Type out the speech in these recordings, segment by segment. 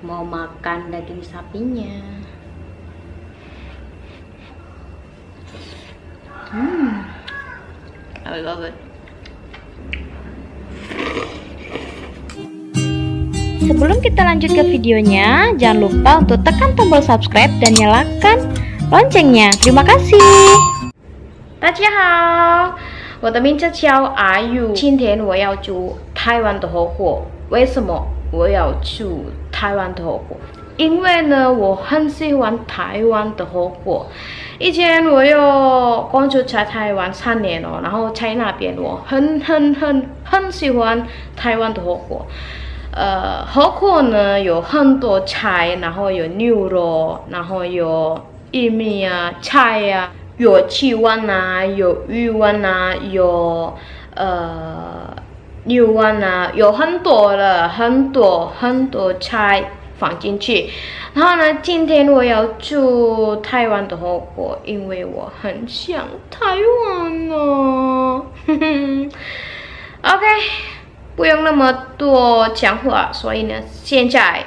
mau makan daging sapinya. I love it. Sebelum kita lanjut ke videonya, jangan lupa untuk tekan tombol subscribe dan nyalakan loncengnya. Terima kasih. 大家好，我的名字叫阿玉。今天我要煮台湾的火锅。为什么我要煮台湾的火锅？因为呢，我很喜欢台湾的火锅。以前我有工作在台湾3年了，然后在那边我很喜欢台湾的火锅。火锅呢有很多菜，然后有牛肉，然后有玉米啊、菜啊。 有鸡丸啊，有鱼丸啊，有牛丸啊，有很多菜放进去。然后呢，今天我要煮台湾的火锅，因为我很想台湾哦。OK， 不用那么多讲话，所以呢，现在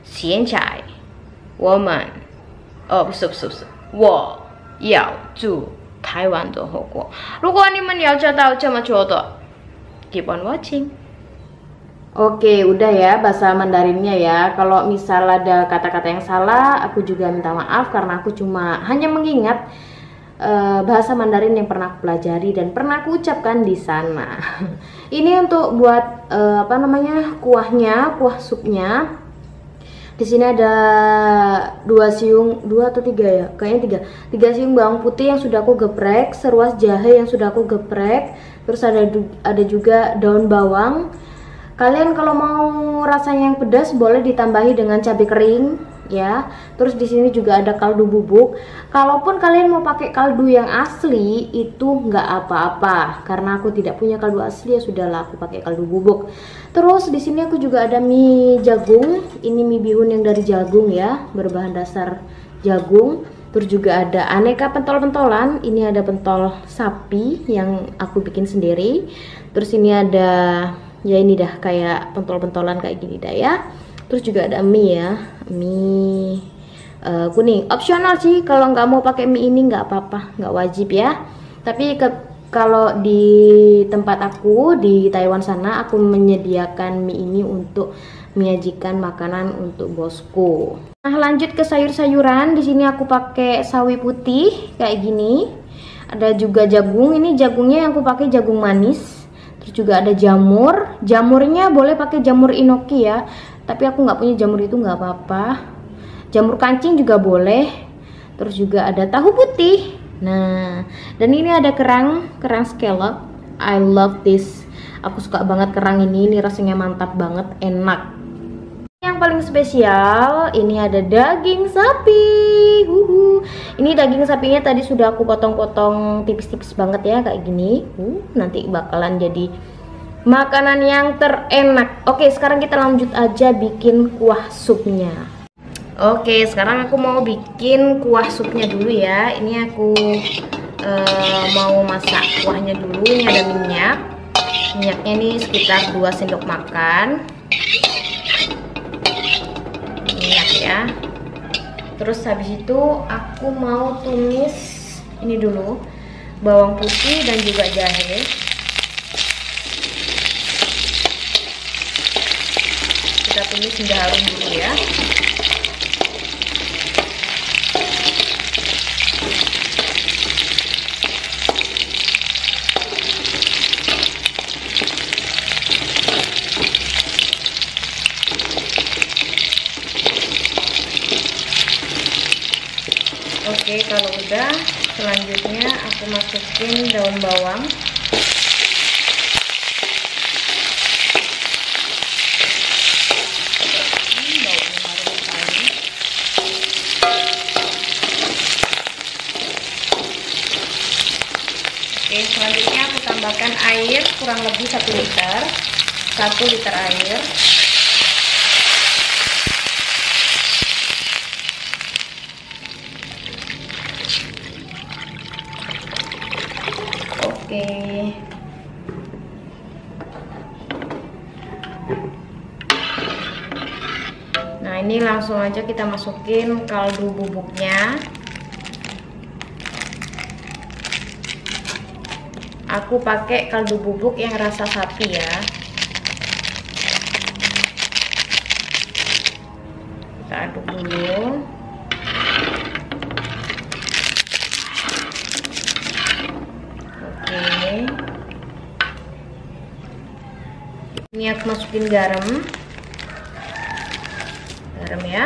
我们，不是，我。 要煮台湾的火锅。如果你们要知道怎么做的 keep on watching. Oke, udah ya bahasa Mandarinnya ya. Kalau misal ada kata-kata yang salah, aku juga minta maaf karena aku cuma hanya mengingat bahasa Mandarin yang pernah aku pelajari dan pernah aku ucapkan di sana. Ini untuk buat apa namanya, kuahnya, kuah supnya. Di sini ada 2 atau 3 ya, kayaknya 3 siung bawang putih yang sudah aku geprek, seruas jahe yang sudah aku geprek, terus ada juga daun bawang. Kalian kalau mau rasanya yang pedas boleh ditambahi dengan cabai kering ya. Terus di sini juga ada kaldu bubuk. Kalaupun kalian mau pakai kaldu yang asli itu nggak apa-apa, karena aku tidak punya kaldu asli ya sudahlah aku pakai kaldu bubuk. Terus di sini aku juga ada mie jagung. Ini mie bihun yang dari jagung ya, berbahan dasar jagung. Terus juga ada aneka pentol-pentolan. Ini ada pentol sapi yang aku bikin sendiri. Terus ini ada ya ini dah kayak pentol-pentolan kayak gini dah ya. Terus juga ada mie ya, mie kuning. Opsional sih kalau nggak mau pakai mie ini nggak apa-apa, nggak wajib ya. Tapi kalau di tempat aku di Taiwan sana aku menyediakan mie ini untuk menyajikan makanan untuk bosku. Nah lanjut ke sayur-sayuran. Di sini aku pakai sawi putih kayak gini. Ada juga jagung. Ini jagungnya yang aku pakai jagung manis. Terus juga ada jamur. Jamurnya boleh pakai jamur inoki ya. Tapi aku nggak punya jamur itu nggak apa-apa. Jamur kancing juga boleh. Terus juga ada tahu putih. Nah, dan ini ada kerang scallop. I love this. Aku suka banget kerang ini rasanya mantap banget, enak. Yang paling spesial ini ada daging sapi. Ini daging sapinya tadi sudah aku potong-potong tipis-tipis banget ya kayak gini. Nanti bakalan jadi makanan yang terenak. Oke, sekarang kita lanjut aja bikin kuah supnya. Oke, sekarang aku mau bikin kuah supnya dulu ya. Ini aku mau masak kuahnya dulu. Ini ada minyak. Minyaknya ini sekitar 2 sendok makan. Minyak ya. Terus habis itu aku mau tumis ini dulu bawang putih dan juga jahe. Kita tumis hingga harum dulu ya. Oke, kalau udah, selanjutnya aku masukin daun bawang. Oke, selanjutnya aku tambahkan air kurang lebih 1 liter. 1 liter air. Oke. Nah, ini langsung aja kita masukin kaldu bubuknya. Aku pakai kaldu bubuk yang rasa sapi ya. Kita aduk dulu. Oke. Ini aku masukin garam. Garam ya.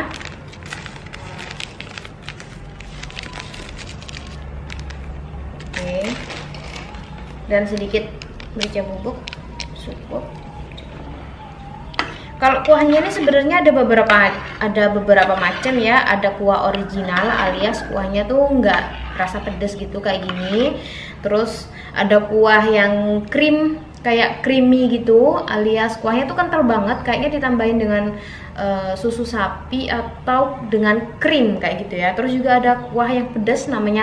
Oke. Dan sedikit merica bubuk, cukup. Kalau kuahnya ini sebenarnya ada beberapa macam ya. Ada kuah original alias kuahnya tuh nggak rasa pedas gitu kayak gini. Terus ada kuah yang krim kayak creamy gitu alias kuahnya tuh kental banget, kayaknya ditambahin dengan susu sapi atau dengan krim kayak gitu ya. Terus juga ada kuah yang pedas namanya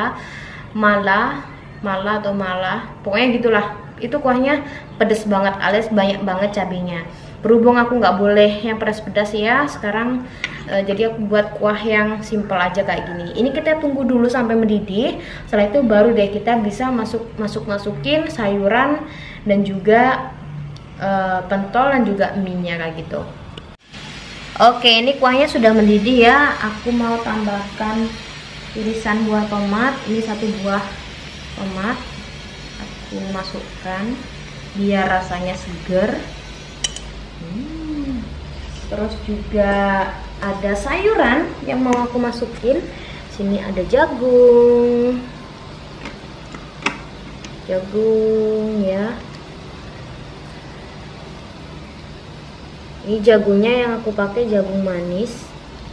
mala, pokoknya gitulah. Itu kuahnya pedas banget alias banyak banget cabenya. Berhubung aku nggak boleh yang pedas-pedas ya sekarang, jadi aku buat kuah yang simple aja kayak gini. Ini kita tunggu dulu sampai mendidih. Setelah itu baru deh kita bisa masukin sayuran dan juga pentol dan juga mie-nya kayak gitu. Oke, ini kuahnya sudah mendidih ya. Aku mau tambahkan irisan buah tomat. Ini 1 buah tomat aku masukkan biar rasanya seger. Terus juga ada sayuran yang mau aku masukin. Sini ada jagung ya. Ini jagungnya yang aku pakai jagung manis.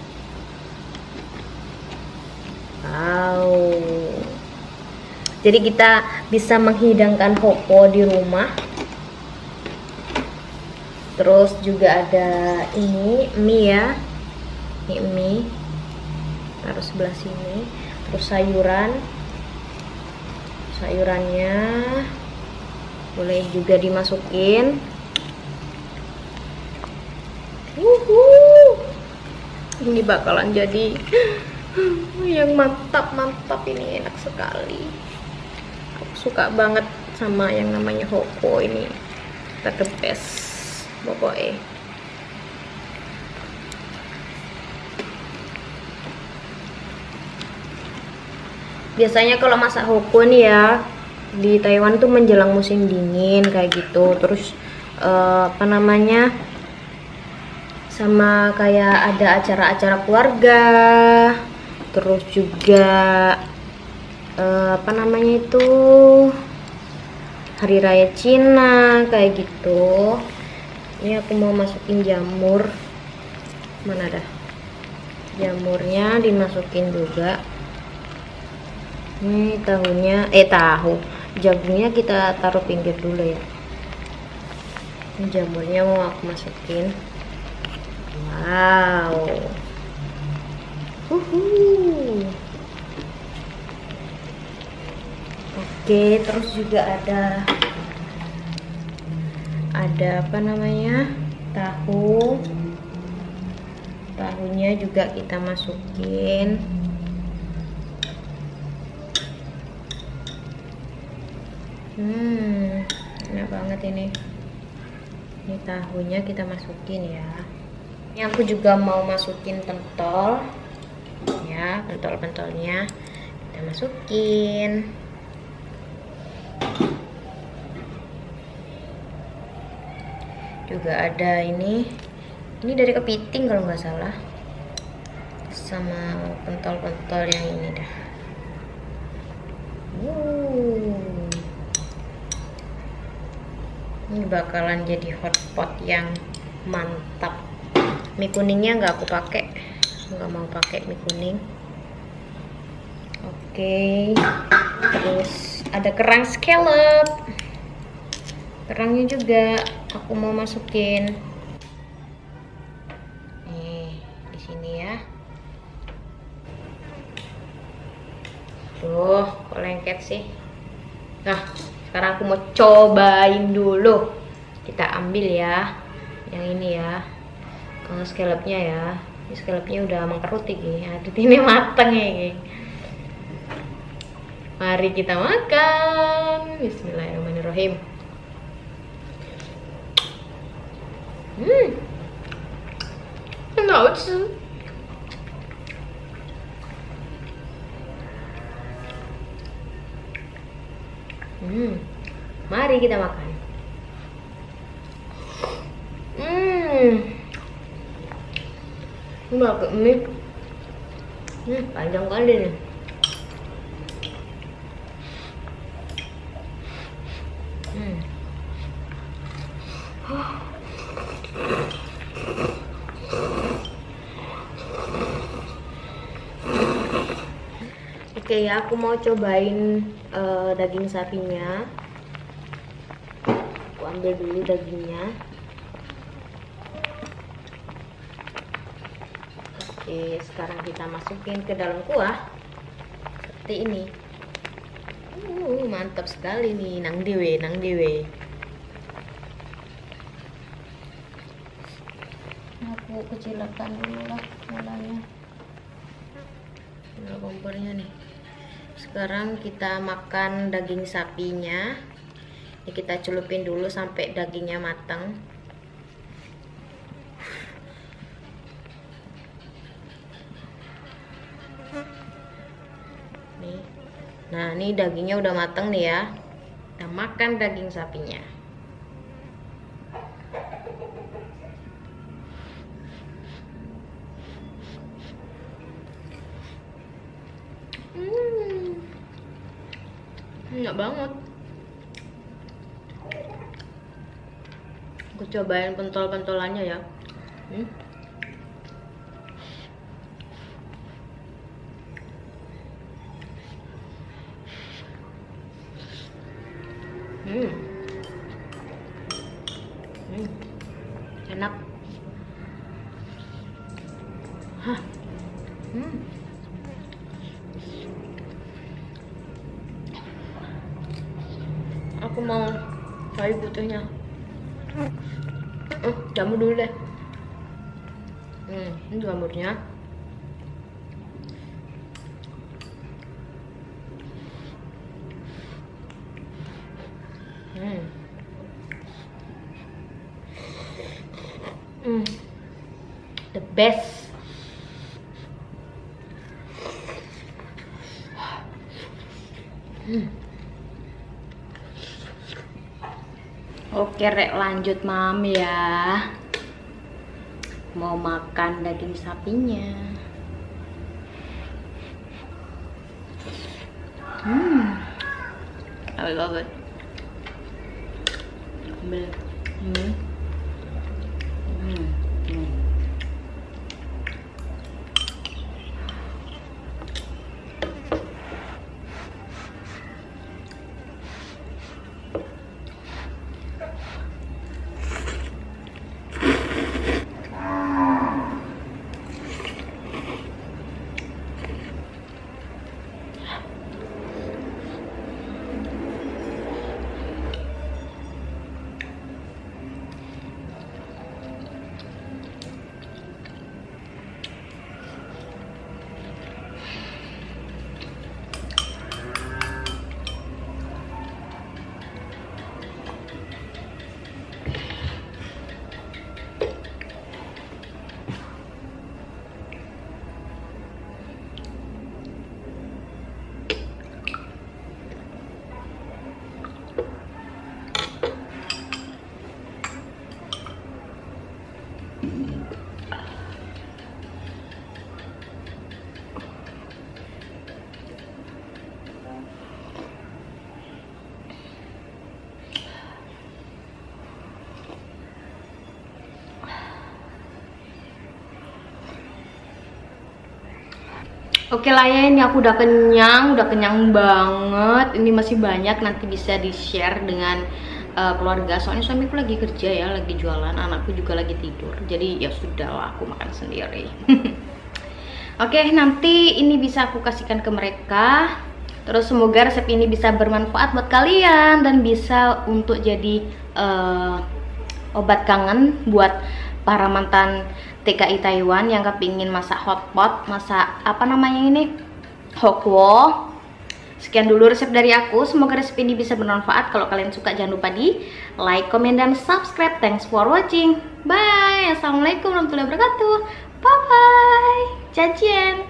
Wow. Jadi kita bisa menghidangkan hopo di rumah. Terus juga ada ini mie ya. Ini mie. Taruh sebelah sini. Terus sayurannya boleh juga dimasukin. Ini bakalan jadi yang mantap ini, enak sekali. Aku suka banget sama yang namanya hopo ini, the best pokoknya. Biasanya kalau masak hopo nih ya di Taiwan tuh menjelang musim dingin kayak gitu. Terus sama kayak ada acara-acara keluarga, terus juga hari raya Cina kayak gitu. Ini aku mau masukin jamur. Mana dah? Jamurnya dimasukin juga. Ini jagungnya kita taruh pinggir dulu ya. Ini jamurnya mau aku masukin. Wow. Oke, terus juga ada tahunya juga kita masukin. Enak banget ini tahunya kita masukin ya. Ini aku juga mau masukin pentol ya, pentolnya kita masukin. Juga ada ini dari kepiting kalau nggak salah, sama pentol yang ini dah. Ini bakalan jadi hotpot yang mantap. Mie kuningnya nggak aku pakai, nggak mau pakai mie kuning. Oke, terus ada kerang scallop. Kerangnya juga aku mau masukin. Nih, di sini ya. Tuh, kok lengket sih. Nah, sekarang aku mau cobain dulu. Kita ambil ya, yang ini ya. scallopnya ya. Ini scallopnya udah mengkerut iki. Adit ini mateng ya. Mari kita makan. Bismillahirrahmanirrahim. Enak sih. Mari kita makan. Ini pakai mie. Panjang kali nih. Oke ya, aku mau cobain daging sapinya. Aku ambil dulu dagingnya. Oke, sekarang kita masukin ke dalam kuah seperti ini. Mantap sekali nih, nang dewe. Aku kecilkan dulu lah nyalanya. Nyala kompornya nih. Sekarang kita makan daging sapinya. Ini kita celupin dulu sampai dagingnya matang. Nih. Nah, ini dagingnya udah matang nih ya. Kita makan daging sapinya. Enak banget. Aku cobain pentol-pentolannya ya. Enak. Hah. Aku mau cari putihnya. Jamur dulu deh. Ini jamurnya. The best. Oke rek, lanjut mam ya. Mau makan daging sapinya. I love it. Oke lah ya, ini aku udah kenyang banget. Ini masih banyak, nanti bisa di-share dengan keluarga. Soalnya suamiku lagi kerja ya, lagi jualan, anakku juga lagi tidur. Jadi ya sudahlah, aku makan sendiri. Oke, nanti ini bisa aku kasihkan ke mereka. Terus semoga resep ini bisa bermanfaat buat kalian dan bisa untuk jadi obat kangen buat para mantan TKI Taiwan yang kepingin masak hotpot, masak apa namanya ini, hokwo. Sekian dulu resep dari aku, semoga resep ini bisa bermanfaat. Kalau kalian suka jangan lupa di like, comment, dan subscribe. Thanks for watching. Bye. Assalamualaikum warahmatullahi wabarakatuh. Bye bye. Jajian.